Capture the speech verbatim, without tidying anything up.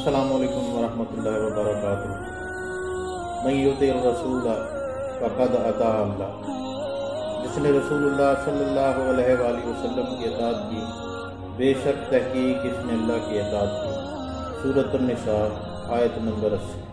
अस्सलामु अलैकुम वरहमतुल्लाहि वबरकातुहू। मैं युतिर रसूल फ़क़द अता अल्लाह। जिसने रसूलुल्लाह सल्लल्लाहु अलैहि वसल्लम की इताअत की, बेशक तहकीक इसने अल्लाह की इताअत की। सूरत अन-निसा आयत नंबर अस्सी।